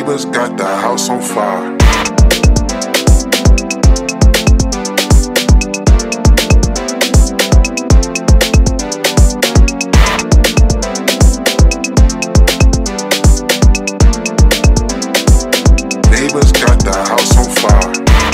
Neighbors got the house on fire. Neighbors got the house on fire.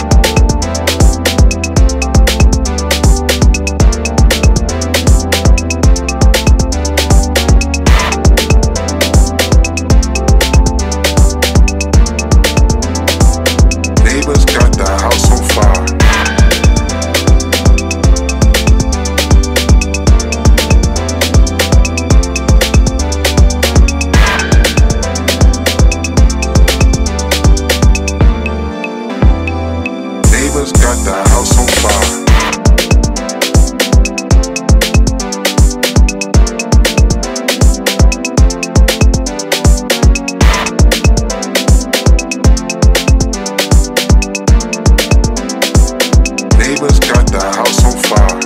Neighbors got the house on fire. Neighbors got the house on fire. Neighbors got the house on fire.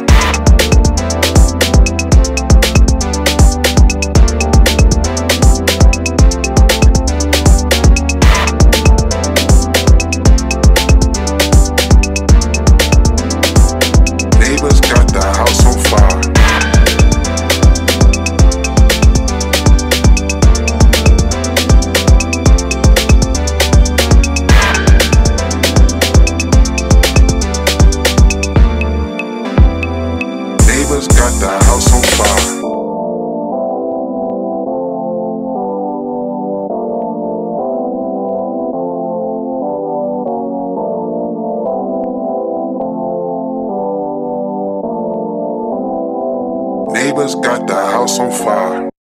Neighbors got the house on fire. Neighbors got the house on fire. Neighbors got the house on fire.